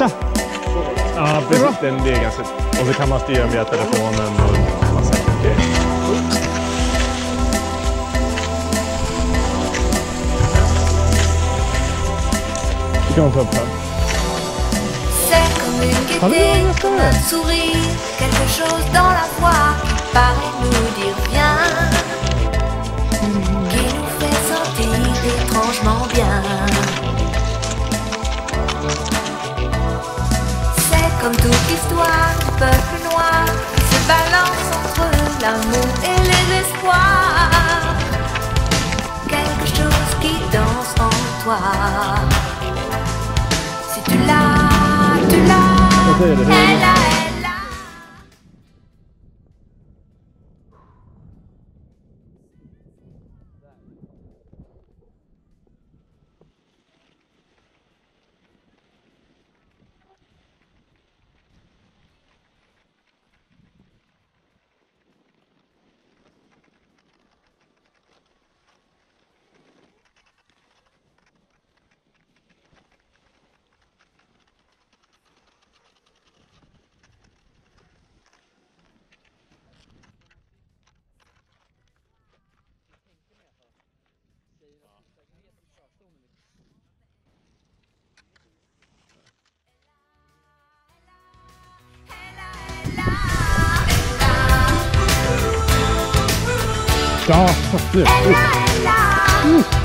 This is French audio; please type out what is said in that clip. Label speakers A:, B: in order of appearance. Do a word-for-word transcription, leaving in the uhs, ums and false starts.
A: Tja!
B: Ja, precis. Den, det är ganska... Och så kan man styra via telefonen och massa grejer. Det kan man ta upp här.
C: C'est comme une gaieté, comme un sourire, quelque chose dans la voix qui paraît nous dire bien, qui nous fait sentir étrangement bien. C'est comme toute l'histoire du peuple noir qui se balance entre l'amour et les espoirs. Quelque chose qui danse en toi. Si tu l'as, tu l'as, elle a, elle a.
A: Ja, absolut.